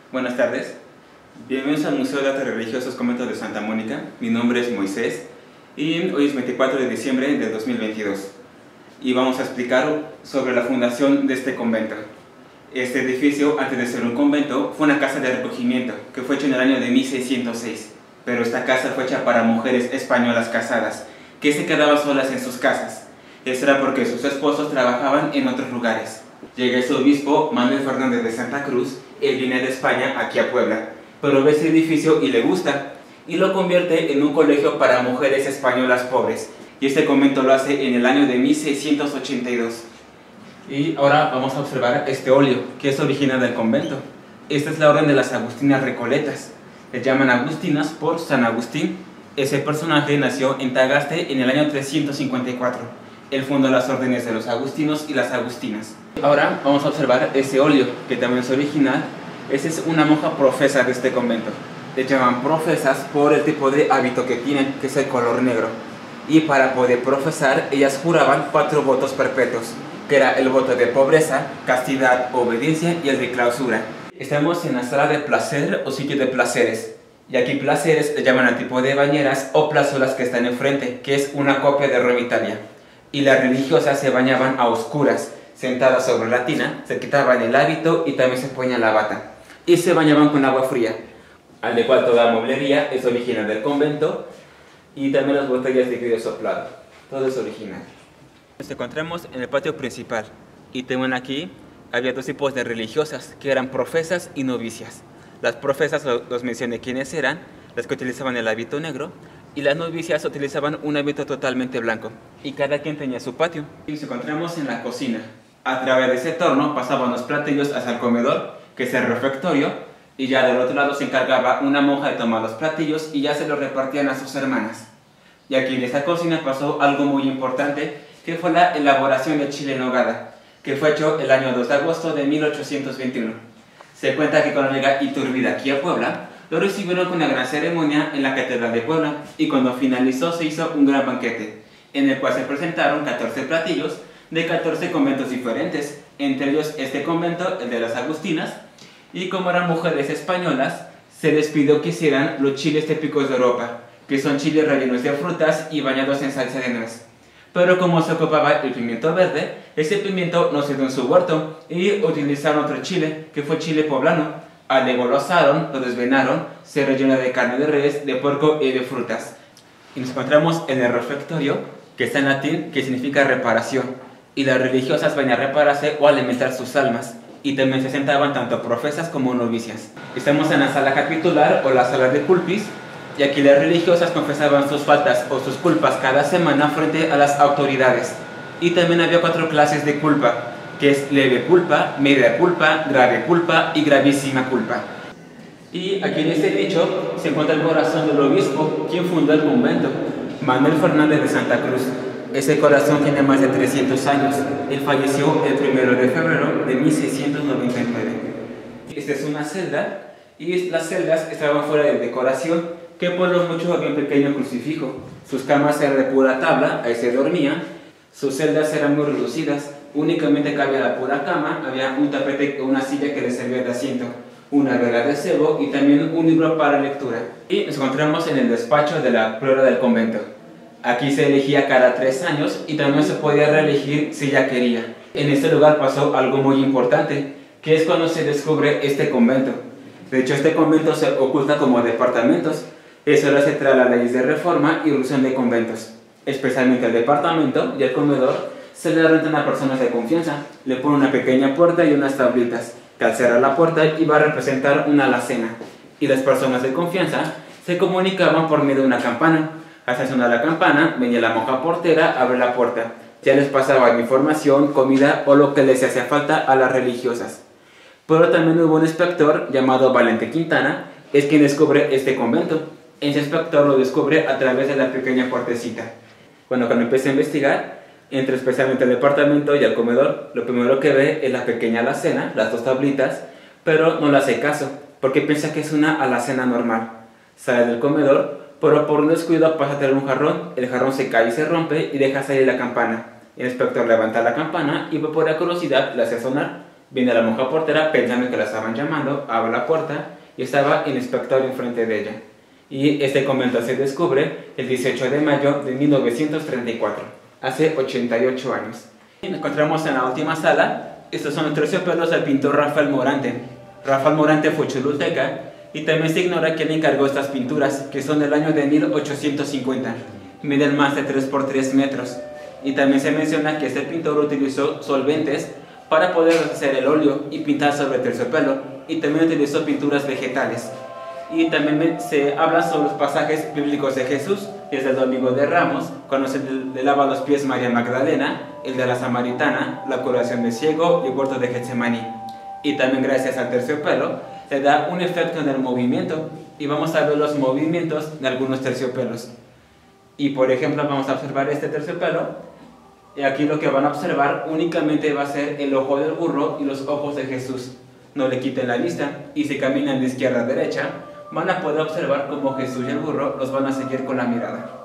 Buenas tardes, bienvenidos al Museo de Arte Religiosos Convento de Santa Mónica. Mi nombre es Moisés y hoy es 24 de diciembre de 2022 y vamos a explicar sobre la fundación de este convento. Este edificio, antes de ser un convento, fue una casa de recogimiento que fue hecha en el año de 1606, pero esta casa fue hecha para mujeres españolas casadas que se quedaban solas en sus casas. Eso era porque sus esposos trabajaban en otros lugares. Llega ese obispo, Manuel Fernández de Santa Cruz. Él viene de España aquí a Puebla, pero ve ese edificio y le gusta, y lo convierte en un colegio para mujeres españolas pobres, y este convento lo hace en el año de 1682. Y ahora vamos a observar este óleo, que es original del convento. Esta es la orden de las Agustinas Recoletas. Le llaman Agustinas por San Agustín. Ese personaje nació en Tagaste en el año 354. Él fundó las órdenes de los agustinos y las agustinas. Ahora vamos a observar ese óleo, que también es original. Esa es una monja profesa de este convento. Le llaman profesas por el tipo de hábito que tienen, que es el color negro. Y para poder profesar, ellas juraban 4 votos perpetuos, que era el voto de pobreza, castidad, obediencia y el de clausura. Estamos en la sala de placer o sitio de placeres. Y aquí placeres le llaman al tipo de bañeras o plazuelas que están enfrente, que es una copia de Roma, Italia. Y las religiosas se bañaban a oscuras, sentadas sobre la tina, se quitaban el hábito y también se ponían la bata. Y se bañaban con agua fría, al de cual toda mueblería es original del convento, y también las botellas de vidrio soplado. Todo es original. Nos encontramos en el patio principal, y tengo aquí, había 2 tipos de religiosas, que eran profesas y novicias. Las profesas los mencioné quiénes eran, las que utilizaban el hábito negro, y las novicias utilizaban un hábito totalmente blanco, y cada quien tenía su patio. Y nos encontramos en la cocina. A través de ese torno pasaban los platillos hacia el comedor, que es el refectorio, y ya del otro lado se encargaba una monja de tomar los platillos y ya se los repartían a sus hermanas. Y aquí en esta cocina pasó algo muy importante, que fue la elaboración del chile en nogada, que fue hecho el año 2 de agosto de 1821. Se cuenta que cuando llega Iturbide aquí a Puebla, lo recibieron con una gran ceremonia en la Catedral de Puebla, y cuando finalizó se hizo un gran banquete, en el cual se presentaron 14 platillos de 14 conventos diferentes, entre ellos este convento, el de las Agustinas, y como eran mujeres españolas, se les pidió que hicieran los chiles típicos de Europa, que son chiles rellenos de frutas y bañados en salsa de nuez. Pero como se ocupaba el pimiento verde, ese pimiento no se dio en su huerto, y utilizaron otro chile, que fue chile poblano. Luego lo asaron, lo desvenaron, se rellena de carne de res, de puerco y de frutas. Y nos encontramos en el refectorio, que está en latín, que significa reparación. Y las religiosas venían a repararse o alimentar sus almas. Y también se sentaban tanto profesas como novicias. Estamos en la sala capitular o la sala de culpis, y aquí las religiosas confesaban sus faltas o sus culpas cada semana frente a las autoridades. Y también había 4 clases de culpa, que es leve culpa, media culpa, grave culpa y gravísima culpa. Y aquí en este nicho se encuentra el corazón del obispo, quien fundó el convento, Manuel Fernández de Santa Cruz. Ese corazón tiene más de 300 años. Él falleció el 1 de febrero de 1699. Esta es una celda, y las celdas estaban fuera de decoración, que por lo mucho había un pequeño crucifijo. Sus camas eran de pura tabla, ahí se dormían. Sus celdas eran muy reducidas, únicamente cabía la pura cama, había un tapete o una silla que les servía de asiento, una vela de cebo y también un libro para lectura. Y nos encontramos en el despacho de la priora del convento. Aquí se elegía cada 3 años y también se podía reelegir si ya quería. En este lugar pasó algo muy importante, que es cuando se descubre este convento. De hecho, este convento se oculta como departamentos. Eso lo hace tras las leyes de reforma y irrupción de conventos. Especialmente el departamento y el comedor se le rentan a personas de confianza. Le ponen una pequeña puerta y unas tablitas, que al cerrar la puerta iba a representar una alacena. Y las personas de confianza se comunicaban por medio de una campana. Al sonar la campana, venía la monja portera, abre la puerta. Ya les pasaba información, comida o lo que les hacía falta a las religiosas. Pero también hubo un inspector llamado Valente Quintana, es quien descubre este convento. Ese inspector lo descubre a través de la pequeña puertecita. Bueno, cuando empieza a investigar, entra especialmente al departamento y al comedor. Lo primero que ve es la pequeña alacena, las 2 tablitas, pero no le hace caso, porque piensa que es una alacena normal. Sale del comedor, pero por un descuido pasa a tener un jarrón, el jarrón se cae y se rompe y deja salir la campana. El inspector levanta la campana y por pura curiosidad la hace sonar. Viene la monja portera pensando que la estaban llamando, abre la puerta y estaba el inspector enfrente de ella. Y este convento se descubre el 18 de mayo de 1934, hace 88 años. Y nos encontramos en la última sala. Estos son los terciopelos del pintor Rafael Morante. Rafael Morante fue choluteca y también se ignora quién encargó estas pinturas, que son del año de 1850. Miden más de 3 por 3 metros. Y también se menciona que este pintor utilizó solventes para poder hacer el óleo y pintar sobre terciopelo, y también utilizó pinturas vegetales. Y también se habla sobre los pasajes bíblicos de Jesús, desde el Domingo de Ramos, cuando se le lava los pies María Magdalena, el de la Samaritana, la curación del ciego y el huerto de Getsemaní. Y también gracias al terciopelo se da un efecto en el movimiento, y vamos a ver los movimientos de algunos terciopelos. Y por ejemplo vamos a observar este terciopelo. Y aquí lo que van a observar únicamente va a ser el ojo del burro y los ojos de Jesús. No le quiten la vista, y si caminan de izquierda a derecha, van a poder observar cómo Jesús y el burro los van a seguir con la mirada.